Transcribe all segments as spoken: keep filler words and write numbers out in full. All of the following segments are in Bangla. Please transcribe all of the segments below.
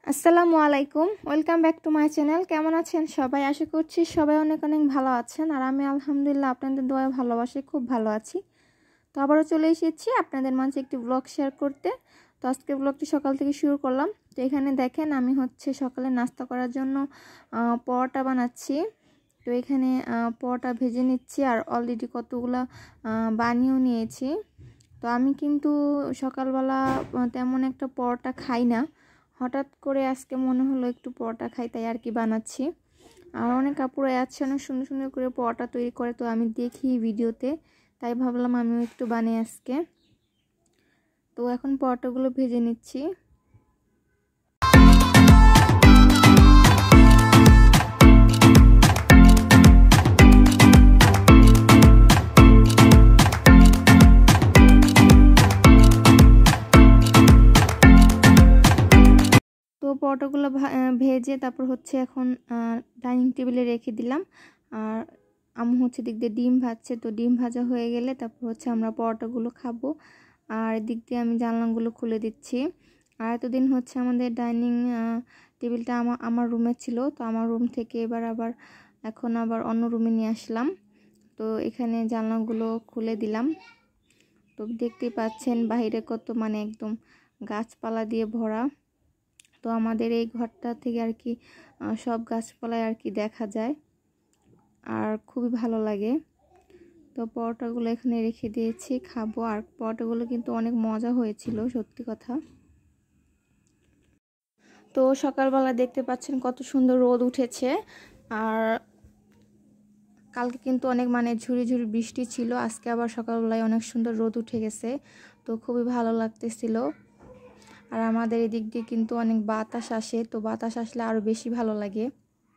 আসসালামু আলাইকুম, welcome back to my channel. কেমন আছেন সবাই? আশা করছি সবাই অনেক অনেক ভালো আছেন, আর আমি আলহামদুলিল্লাহ আপনাদের দোয়া ভালোবাসি খুব ভালো আছি। তো আবারও চলে এসেছি আপনাদের মাঝে একটি ব্লগ শেয়ার করতে। তো আজকে ব্লগটি সকাল থেকে শুরু করলাম। তো এখানে দেখেন আমি হচ্ছে সকালে নাস্তা করার জন্য পরোটা বানাচ্ছি। তো এখানে পরোটা ভেজে নিচ্ছি, আর অলরেডি কতগুলো বানিয়েও নিয়েছি। তো আমি কিন্তু সকালবেলা তেমন একটা পরোটা খাই না, হঠাৎ করে আজকে মনে হলো একটু পরোটা খাই, তাই আর কি বানাচ্ছি। আর অনেক আপুরা আছে অনেক সুন্দর সুন্দর করে পরোটা তৈরি করে, তো আমি দেখি ভিডিওতে, তাই ভাবলাম আমিও একটু বানাই আজকে। তো এখন পরোটাগুলো ভেজে নিচ্ছি। তো পরোটাগুলো ভেজে তারপর হচ্ছে এখন ডাইনিং টেবিলে রেখে দিলাম। আর আম্মু হচ্ছে দিক দিয়ে ডিম ভাজছে, তো ডিম ভাজা হয়ে গেলে তারপর হচ্ছে আমরা পরোটাগুলো খাবো। আর দিক দিয়ে আমি জানলাগুলো খুলে দিচ্ছি। আর এতদিন হচ্ছে আমাদের ডাইনিং টেবিলটা আমার আমার রুমে ছিল, তো আমার রুম থেকে এবার আবার এখন আবার অন্য রুমে নিয়ে আসলাম। তো এখানে জানলাগুলো খুলে দিলাম। তো দেখতেই পাচ্ছেন বাইরে কত মানে একদম গাছপালা দিয়ে ভরা। তো আমাদের এই ঘরটা থেকে আর কি সব গাছপালায় আর কি দেখা যায়, আর খুবই ভালো লাগে। তো পরোটাগুলো এখানে রেখে দিয়েছি, খাবো। আর পরোটাগুলো কিন্তু অনেক মজা হয়েছিল, সত্যি কথা। তো সকালবেলা দেখতে পাচ্ছেন কত সুন্দর রোদ উঠেছে, আর কালকে কিন্তু অনেক মানে ঝুড়ি ঝুড়ি বৃষ্টি ছিল, আজকে আবার সকালবেলায় অনেক সুন্দর রোদ উঠে গেছে, তো খুবই ভালো লাগতেছিল। আর আমাদের এদিক দিয়ে কিন্তু অনেক বাতাস আসে, তো বাতাস আসলে আরো বেশি ভালো লাগে।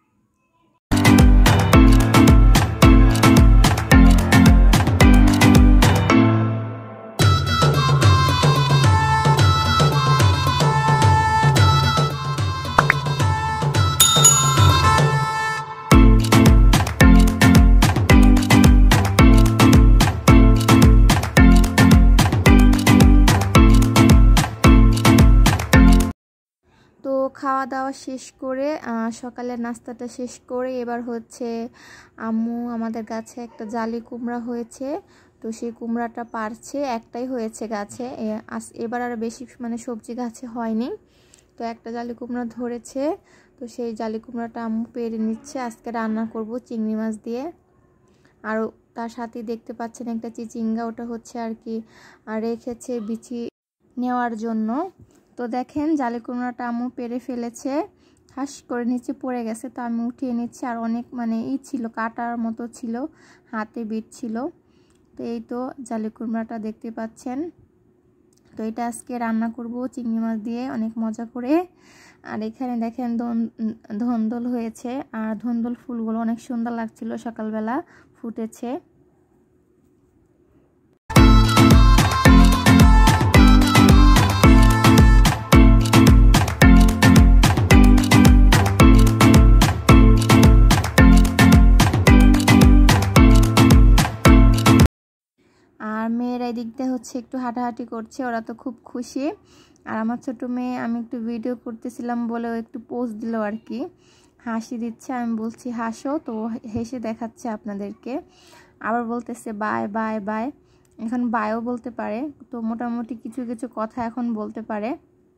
তো খাওয়া দাওয়া শেষ করে সকালের নাস্তাটা শেষ করে এবার হচ্ছে আম্মু আমাদের গাছে একটা জালি কুমড়া হয়েছে, তো সেই কুমড়াটা পারছে। একটাই হয়েছে গাছে, এবার আর বেশি মানে সবজি গাছে হয়নি। তো একটা জালি কুমড়া ধরেছে, তো সেই জালি কুমড়াটা আম্মু পেরে নিচ্ছে। আজকে রান্না করব চিংড়ি মাছ দিয়ে। আর তার সাথে দেখতে পাচ্ছেন একটা চিচিঙ্গা, ওটা হচ্ছে আর কি রেখেছে বিচি নেওয়ার জন্য। তো দেখেন জালি কুমড়াটা আম্মু পেরে ফেলেছে, হাস করে নিচে পড়ে গেছে, তো আমি উঠিয়ে নিচ্ছি। আর অনেক মানে ই ছিল, কাটার মতো ছিল, হাতে বিট ছিল। তো এই তো জালি কুমড়াটা দেখতে পাচ্ছেন। তো এটা আজকে রান্না করব চিংড়ি মাছ দিয়ে অনেক মজা করে। আর এখানে দেখেন ধন্দল হয়েছে, আর ধন্দল ফুলগুলো অনেক সুন্দর লাগছিল, সকালবেলা ফুটেছে। আর মেয়েরা এদিক দিয়ে হচ্ছে একটু হাঁটাহাঁটি করছে, ওরা তো খুব খুশি। আর আমার ছোট মেয়ে, আমি একটু ভিডিও করতেছিলাম বলে ও একটু পোজ দিল আর কি, হাসি দিচ্ছে। আমি বলছি হাসো, তো হেসে দেখাচ্ছে আপনাদেরকে। আবার বলতেছে বাই বাই বাই, এখন বাইও বলতে পারে, তো মোটামুটি কিছু কিছু কথা এখন বলতে পারে।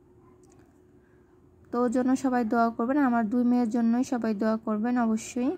তো ওর জন্য সবাই দোয়া করবেন, আমার দুই মেয়ের জন্যই সবাই দোয়া করবেন অবশ্যই।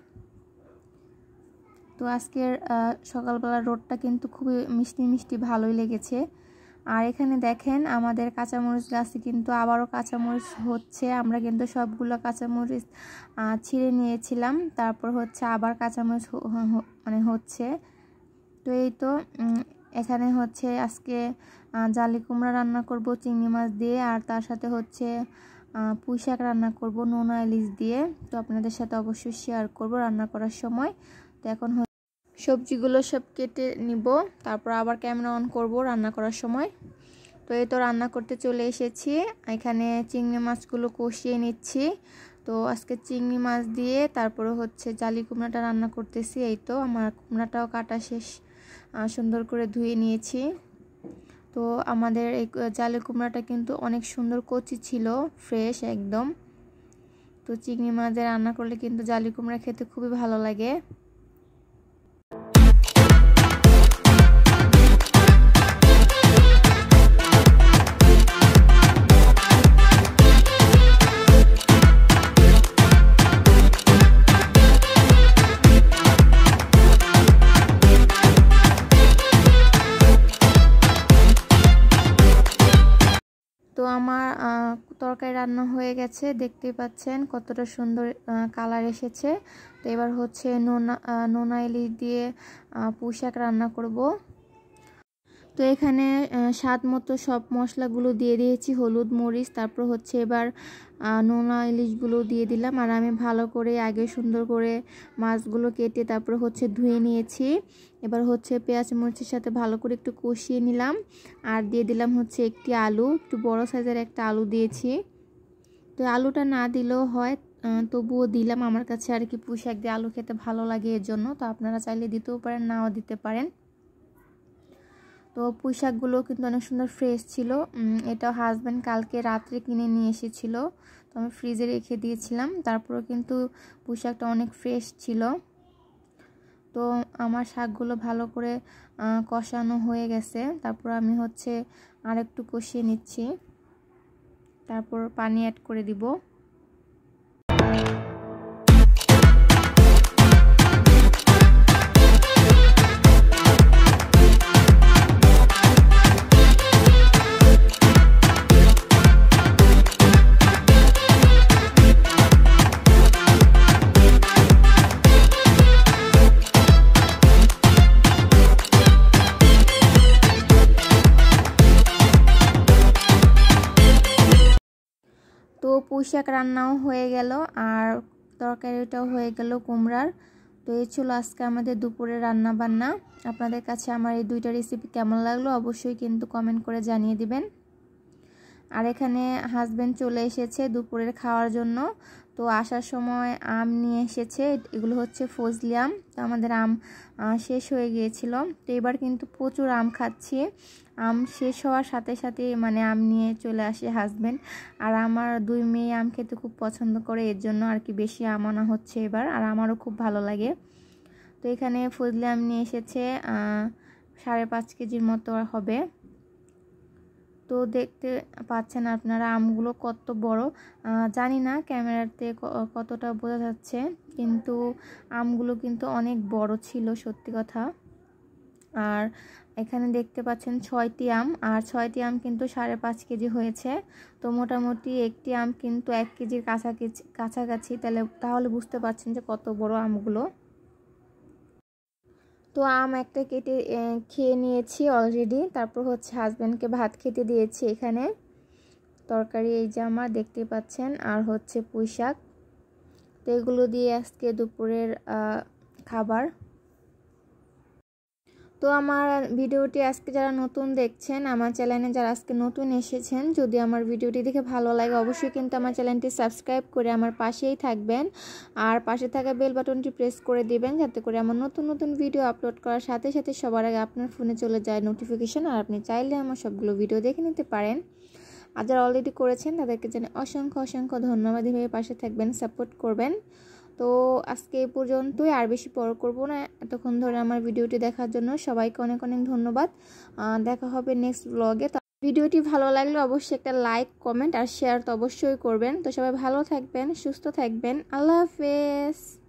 তো আজকের সকালবেলা রোদটা কিন্তু খুবই মিষ্টি মিষ্টি ভালোই লেগেছে। আর এখানে দেখেন আমাদের কাঁচামরিচ গাছে কিন্তু আবারও কাঁচামরিচ হচ্ছে। আমরা কিন্তু সবগুলো কাঁচামরিচ ছিঁড়ে নিয়েছিলাম, তারপর হচ্ছে আবার কাঁচামরিচ মানে হচ্ছে। তো এই তো এখানে হচ্ছে আজকে জালি কুমড়া রান্না করব চিংড়ি মাছ দিয়ে, আর তার সাথে হচ্ছে পুঁই শাক রান্না করব নোনা ইলিশ দিয়ে। তো আপনাদের সাথে অবশ্যই শেয়ার করব রান্না করার সময়। তো এখন সবজিগুলো সব কেটে নিব, তারপর আবার ক্যামেরা অন করব রান্না করার সময়। তো এই তো রান্না করতে চলে এসেছি, এখানে চিংড়ি মাছগুলো কষিয়ে নিচ্ছি। তো আজকে চিংড়ি মাছ দিয়ে তারপরে হচ্ছে জালি কুমড়াটা রান্না করতেছি। এই তো আমার কুমড়াটাও কাটা শেষ, সুন্দর করে ধুয়ে নিয়েছি। তো আমাদের এই জালি কুমড়াটা কিন্তু অনেক সুন্দর কচি ছিল, ফ্রেশ একদম। তো চিংড়ি মাছ দিয়ে রান্না করলে কিন্তু জালি কুমড়া খেতে খুবই ভালো লাগে। তো আমার তরকারি রান্না হয়ে গেছে, দেখতেই পাচ্ছেন কতটা সুন্দর কালার এসেছে। তো এবার হচ্ছে নোনা নোনা ইলিশ দিয়ে পুঁই শাক রান্না করব। তো এখানে স্বাদ মতো সব মশলাগুলো দিয়ে দিয়েছি, হলুদ মরিচ, তারপর হচ্ছে এবার নোনা ইলিশগুলো দিয়ে দিলাম। আর আমি ভালো করে আগে সুন্দর করে মাছগুলো কেটে তারপর হচ্ছে ধুয়ে নিয়েছি। এবার হচ্ছে পেঁয়াজ মরিচের সাথে ভালো করে একটু কষিয়ে নিলাম। আর দিয়ে দিলাম হচ্ছে একটি আলু, একটু বড় সাইজের একটা আলু দিয়েছি। তো আলুটা না দিলেও হয়, তবুও দিলাম, আমার কাছে আর কি পুঁই শাক দিয়ে আলু খেতে ভালো লাগে এর জন্য। তো আপনারা চাইলে দিতেও পারেন, নাও দিতে পারেন। তো পুঁই শাকগুলো কিন্তু অনেক সুন্দর ফ্রেশ ছিল। এটা হাজব্যান্ড কালকে রাত্রে কিনে নিয়ে এসেছিল, তো আমি ফ্রিজে রেখে দিয়েছিলাম। তারপরেও কিন্তু পুঁই শাকটা অনেক ফ্রেশ ছিল। তো আমার শাকগুলো ভালো করে কষানো হয়ে গেছে। তারপর আমি হচ্ছে আর একটু কষিয়ে নিচ্ছি, তারপর পানি অ্যাড করে দিব। তো পুঁই শাক রান্নাও হয়ে গেল আর তরকারিটাও হয়ে গেল কুমড়ার। তো এই ছিল আজকে আমাদের দুপুরে রান্না বান্না। আপনাদের কাছে আমার এই দুইটা রেসিপি কেমন লাগলো অবশ্যই কিন্তু কমেন্ট করে জানিয়ে দিবেন। আর এখানে হাজব্যান্ড চলে এসেছে দুপুরের খাওয়ার জন্য। তো আসার সময় আম নিয়ে এসেছে, এগুলো হচ্ছে ফজলি আম। তো আমাদের আম শেষ হয়ে গিয়েছিল, তো এবার কিন্তু প্রচুর আম খাচ্ছি। আম শেষ হওয়ার সাথে সাথে মানে আম নিয়ে চলে আসে হাজব্যান্ড। আর আমার দুই মেয়ে আম খেতে খুব পছন্দ করে, এর জন্য আর কি বেশি আম আনা হচ্ছে এবার, আর আমারও খুব ভালো লাগে। তো এখানে ফজলি আম নিয়ে এসেছে সাড়ে পাঁচ কেজির মতো হবে। তো দেখতে পাচ্ছেন আপনারা আমগুলো কত বড়, জানি না ক্যামেরাতে কতটা বোঝা যাচ্ছে, কিন্তু আমগুলো কিন্তু অনেক বড় ছিল সত্যি কথা। আর এখানে দেখতে পাচ্ছেন ছয়টি আম, আর ছয়টি আম কিন্তু সাড়ে পাঁচ কেজি হয়েছে। তো মোটামুটি একটি আম কিন্তু এক কেজির কাছাকাছি কাছাকাছি তাহলে তাহলে বুঝতে পারছেন যে কত বড় আমগুলো। তো আম একটা কেটে খেয়ে নিয়েছি অলরেডি। তারপর হচ্ছে হাজব্যান্ডকে ভাত খেতে দিয়েছি। এখানে তরকারি এই যে আমার দেখতে পাচ্ছেন, আর হচ্ছে পুঁই শাক। তো এগুলো দিয়ে আজকে দুপুরের খাবার। তো আমার ভিডিওটি আজকে যারা নতুন দেখছেন, আমার চ্যানেলে যারা আজকে নতুন এসেছেন, যদি আমার ভিডিওটি দেখে ভালো লাগে অবশ্যই কিন্তু আমার চ্যানেলটি সাবস্ক্রাইব করে আমার পাশেই থাকবেন। আর পাশে থাকা বেল বাটনটি প্রেস করে দিবেন, যাতে করে আমার নতুন নতুন ভিডিও আপলোড করার সাথে সাথে সবার আগে আপনার ফোনে চলে যায় নোটিফিকেশন, আর আপনি চাইলে আমার সবগুলো ভিডিও দেখে নিতে পারেন। আর যারা অলরেডি করেছেন তাদেরকে জানাই অসংখ্য অসংখ্য ধন্যবাদ। এভাবে পাশে থাকবেন, সাপোর্ট করবেন। তো আজকে এই পর্যন্তই, আর বেশি বড় করব না। এতক্ষণ ধরে আমার ভিডিওটি দেখার জন্য সবাইকে অনেক অনেক ধন্যবাদ। দেখা হবে নেক্সট ব্লগে। তো ভিডিওটি ভালো লাগলে অবশ্যই একটা লাইক, কমেন্ট আর শেয়ার তো অবশ্যই করবেন। তো সবাই ভালো থাকবেন, সুস্থ থাকবেন। আল্লাহ হাফেজ।